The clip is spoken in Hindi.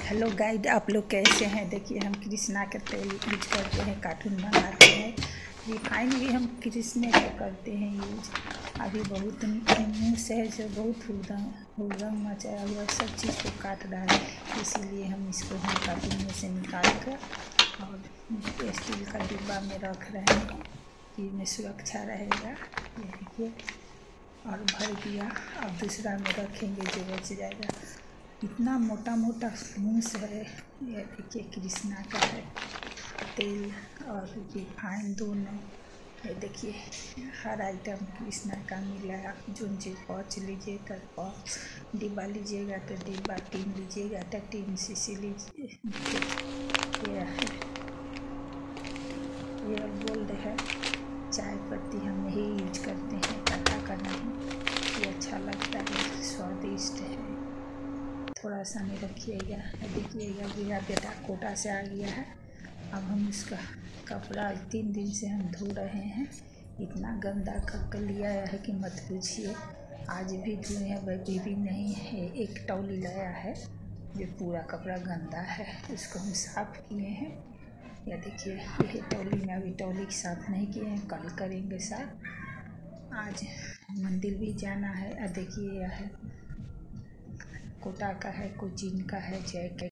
हेलो गाइड, आप लोग कैसे हैं। देखिए हम कृष्णा का तेल यूज करते हैं, कार्टून बनाते हैं। रिफाइन भी हम कृष्णे का करते हैं यूज। अभी बहुत न्यूज़ है जो बहुत हुड़दंग मचाया हुआ, सब चीज़ को काट रहा है, इसीलिए हम इसको कार्टून में से निकाल कर और स्टील का डिब्बा में रख रहे हैं कि इसमें सुरक्षा रहेगा। ये देखिए, और भर दिया, अब दूसरा में रखेंगे जो बच जाएगा। इतना मोटा मोटा फूंस है। ये देखिए कृष्णा का है तेल और रिफाइन दोनों। ये देखिए हर आइटम कृष्णा का मिला है। आप जो चीज़ पाउच लीजिएगा पाउच, डिब्बा लीजिएगा तो डिब्बा, टीन लीजिएगा तो टीन, शीशी लीजिए। ये गोल्ड है। चाय पत्ती हम यही यूज करते हैं, टाटा का नहीं। ये अच्छा लगता है, स्वादिष्ट है। थोड़ा सा नहीं रखिएगा। देखिएगा मेरा बेटा कोटा से आ गया है। अब हम उसका कपड़ा 3 दिन से हम धो रहे हैं। इतना गंदा कर लिया है कि मत पूछिए। आज भी धोए, वही भी नहीं है। एक टौली लाया है जो पूरा कपड़ा गंदा है, उसको हम साफ़ किए हैं। या देखिए यही टौली में, अभी टौली साफ़ नहीं किए हैं, कल करेंगे साफ़। आज मंदिर भी जाना है। देखिए यह है कोटा का है, कोचिन का है, जय